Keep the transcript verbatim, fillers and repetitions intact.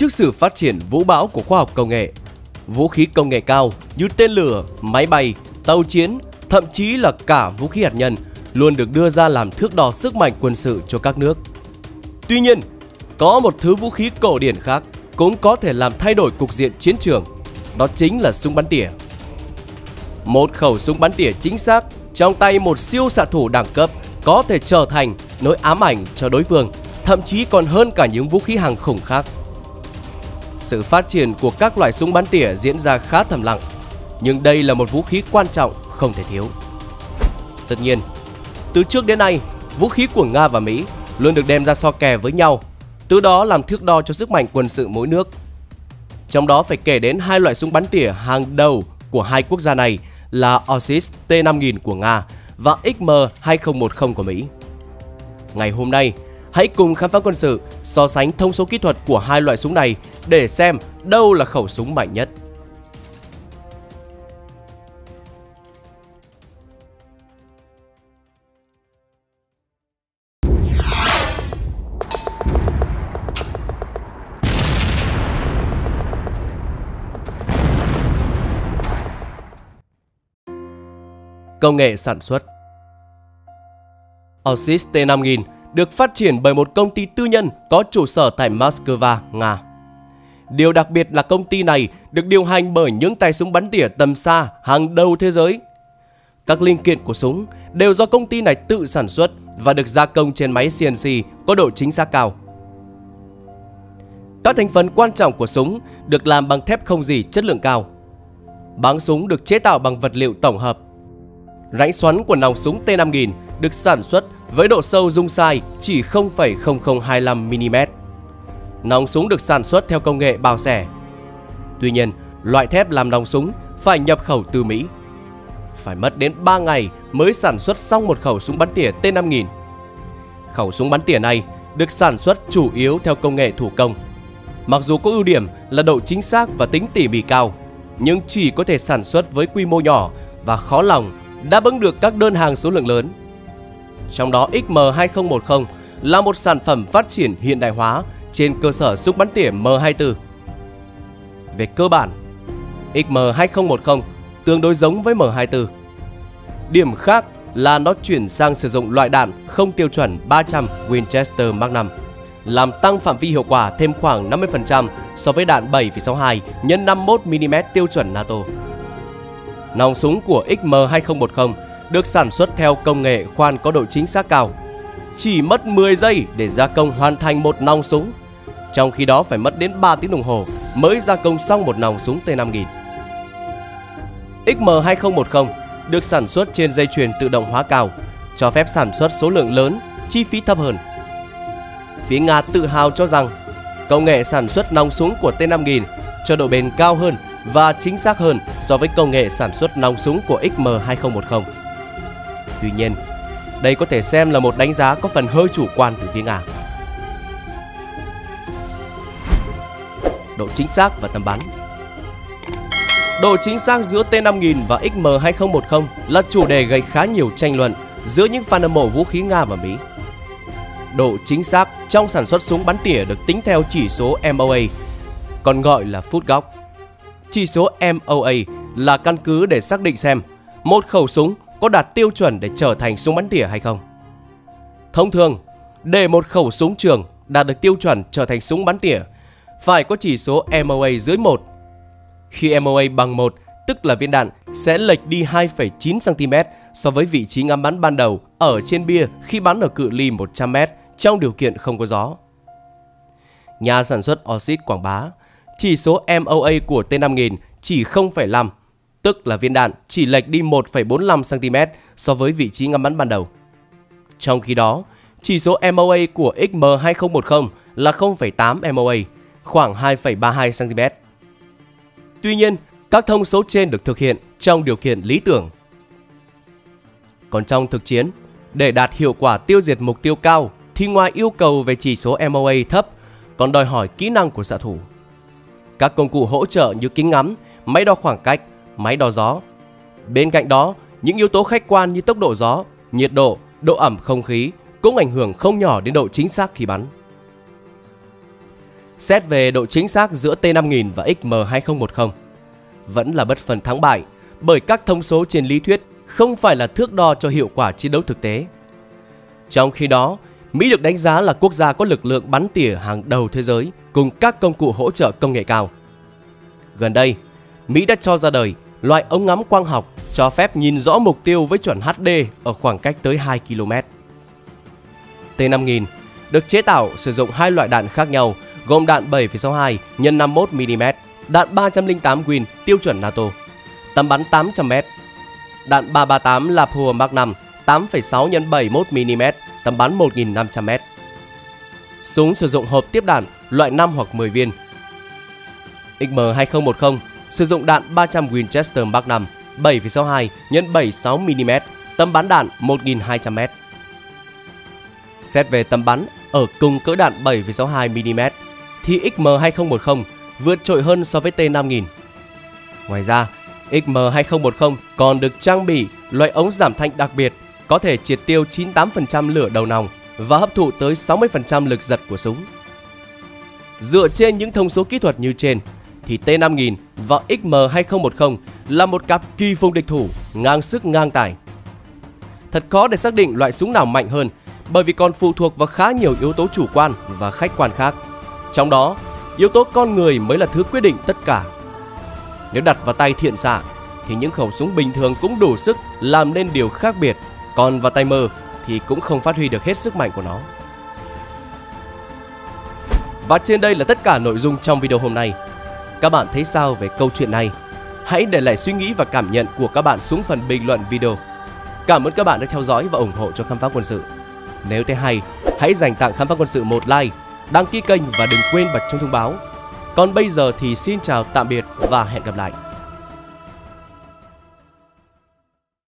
Trước sự phát triển vũ bão của khoa học công nghệ, vũ khí công nghệ cao như tên lửa, máy bay, tàu chiến, thậm chí là cả vũ khí hạt nhân luôn được đưa ra làm thước đo sức mạnh quân sự cho các nước. Tuy nhiên, có một thứ vũ khí cổ điển khác cũng có thể làm thay đổi cục diện chiến trường, đó chính là súng bắn tỉa. Một khẩu súng bắn tỉa chính xác trong tay một siêu xạ thủ đẳng cấp có thể trở thành nỗi ám ảnh cho đối phương, thậm chí còn hơn cả những vũ khí hàng khủng khác. Sự phát triển của các loại súng bắn tỉa diễn ra khá thầm lặng, nhưng đây là một vũ khí quan trọng không thể thiếu. Tất nhiên, từ trước đến nay, vũ khí của Nga và Mỹ luôn được đem ra so kè với nhau, từ đó làm thước đo cho sức mạnh quân sự mỗi nước. Trong đó phải kể đến hai loại súng bắn tỉa hàng đầu của hai quốc gia này là Osis T năm nghìn của Nga và X M hai không một không của Mỹ. Ngày hôm nay, hãy cùng khám phá quân sự, so sánh thông số kỹ thuật của hai loại súng này để xem đâu là khẩu súng mạnh nhất. Công nghệ sản xuất. Osis T năm nghìn được phát triển bởi một công ty tư nhân có trụ sở tại Moscow, Nga. Điều đặc biệt là công ty này được điều hành bởi những tay súng bắn tỉa tầm xa hàng đầu thế giới. Các linh kiện của súng đều do công ty này tự sản xuất và được gia công trên máy C N C có độ chính xác cao. Các thành phần quan trọng của súng được làm bằng thép không rỉ chất lượng cao. Báng súng được chế tạo bằng vật liệu tổng hợp. Rãnh xoắn của nòng súng T năm nghìn được sản xuất với độ sâu dung sai chỉ không phẩy không không hai lăm mi li mét. Nòng súng được sản xuất theo công nghệ bào xẻ. Tuy nhiên, loại thép làm nòng súng phải nhập khẩu từ Mỹ. Phải mất đến ba ngày mới sản xuất xong một khẩu súng bắn tỉa T năm nghìn. Khẩu súng bắn tỉa này được sản xuất chủ yếu theo công nghệ thủ công. Mặc dù có ưu điểm là độ chính xác và tính tỉ mỉ cao, nhưng chỉ có thể sản xuất với quy mô nhỏ và khó lòng đáp ứng được các đơn hàng số lượng lớn. Trong đó X M hai không một không là một sản phẩm phát triển hiện đại hóa trên cơ sở súng bắn tỉa M hai mươi tư. Về cơ bản, X M hai không một không tương đối giống với M hai mươi tư. Điểm khác là nó chuyển sang sử dụng loại đạn không tiêu chuẩn ba trăm Winchester Magnum, làm tăng phạm vi hiệu quả thêm khoảng năm mươi phần trăm so với đạn bảy phẩy sáu hai nhân năm mươi mốt mi li mét tiêu chuẩn NATO. Nòng súng của X M hai không một không được sản xuất theo công nghệ khoan có độ chính xác cao. Chỉ mất mười giây để gia công hoàn thành một nòng súng, trong khi đó phải mất đến ba tiếng đồng hồ mới gia công xong một nòng súng T năm nghìn. X M hai không một không được sản xuất trên dây chuyền tự động hóa cao, cho phép sản xuất số lượng lớn, chi phí thấp hơn. Phía Nga tự hào cho rằng công nghệ sản xuất nòng súng của T năm nghìn cho độ bền cao hơn và chính xác hơn so với công nghệ sản xuất nòng súng của X M hai không một không. Tuy nhiên, đây có thể xem là một đánh giá có phần hơi chủ quan từ phía Nga. Độ chính xác và tầm bắn. Độ chính xác giữa T năm nghìn và X M hai không một không là chủ đề gây khá nhiều tranh luận giữa những fan hâm mộ vũ khí Nga và Mỹ. Độ chính xác trong sản xuất súng bắn tỉa được tính theo chỉ số M O A, còn gọi là phút góc. Chỉ số M O A là căn cứ để xác định xem một khẩu súng có đạt tiêu chuẩn để trở thành súng bắn tỉa hay không. Thông thường, để một khẩu súng trường đạt được tiêu chuẩn trở thành súng bắn tỉa, phải có chỉ số M O A dưới một. Khi M O A bằng một, tức là viên đạn sẽ lệch đi hai phẩy chín xăng ti mét so với vị trí ngắm bắn ban đầu ở trên bia khi bắn ở cự ly một trăm mét trong điều kiện không có gió. Nhà sản xuất Osis quảng bá, chỉ số M O A của T năm nghìn chỉ không phẩy năm, tức là viên đạn chỉ lệch đi một phẩy bốn lăm xăng ti mét so với vị trí ngắm bắn ban đầu. Trong khi đó, chỉ số M O A của X M hai không một không là không phẩy tám M O A, khoảng hai phẩy ba mươi hai xăng ti mét. Tuy nhiên, các thông số trên được thực hiện trong điều kiện lý tưởng. Còn trong thực chiến, để đạt hiệu quả tiêu diệt mục tiêu cao thì ngoài yêu cầu về chỉ số M O A thấp, còn đòi hỏi kỹ năng của xạ thủ. Các công cụ hỗ trợ như kính ngắm, máy đo khoảng cách, máy đo gió. Bên cạnh đó, những yếu tố khách quan như tốc độ gió, nhiệt độ, độ ẩm không khí cũng ảnh hưởng không nhỏ đến độ chính xác khi bắn. Xét về độ chính xác giữa T năm nghìn và X M hai không một không, vẫn là bất phân thắng bại bởi các thông số trên lý thuyết không phải là thước đo cho hiệu quả chiến đấu thực tế. Trong khi đó, Mỹ được đánh giá là quốc gia có lực lượng bắn tỉa hàng đầu thế giới cùng các công cụ hỗ trợ công nghệ cao. Gần đây, Mỹ đã cho ra đời loại ống ngắm quang học cho phép nhìn rõ mục tiêu với chuẩn H D ở khoảng cách tới hai ki lô mét. T năm nghìn được chế tạo sử dụng hai loại đạn khác nhau gồm đạn bảy phẩy sáu hai nhân năm mươi mốt mi li mét, đạn ba trăm lẻ tám Win tiêu chuẩn NATO, tầm bắn tám trăm mét, đạn ba ba tám Lapua Mark năm tám phẩy sáu nhân bảy mươi mốt mi li mét, tầm bắn một nghìn năm trăm mét. Súng sử dụng hộp tiếp đạn loại năm hoặc mười viên. X M hai không một không sử dụng đạn ba trăm Winchester Mark năm bảy phẩy sáu hai nhân bảy mươi sáu mi li mét, tầm bắn đạn một nghìn hai trăm mét. Xét về tầm bắn ở cùng cỡ đạn bảy phẩy sáu hai mi li mét thì X M hai không một không vượt trội hơn so với T năm nghìn. Ngoài ra, X M hai không một không còn được trang bị loại ống giảm thanh đặc biệt có thể triệt tiêu chín mươi tám phần trăm lửa đầu nòng và hấp thụ tới sáu mươi phần trăm lực giật của súng. Dựa trên những thông số kỹ thuật như trên thì T năm nghìn và X M hai không một không là một cặp kỳ phùng địch thủ ngang sức ngang tài. Thật khó để xác định loại súng nào mạnh hơn bởi vì còn phụ thuộc vào khá nhiều yếu tố chủ quan và khách quan khác. Trong đó, yếu tố con người mới là thứ quyết định tất cả. Nếu đặt vào tay thiện xạ thì những khẩu súng bình thường cũng đủ sức làm nên điều khác biệt, còn vào tay mơ thì cũng không phát huy được hết sức mạnh của nó. Và trên đây là tất cả nội dung trong video hôm nay. Các bạn thấy sao về câu chuyện này? Hãy để lại suy nghĩ và cảm nhận của các bạn xuống phần bình luận video. Cảm ơn các bạn đã theo dõi và ủng hộ cho Khám phá quân sự. Nếu thấy hay, hãy dành tặng Khám phá quân sự một like, đăng ký kênh và đừng quên bật chuông thông báo. Còn bây giờ thì xin chào tạm biệt và hẹn gặp lại.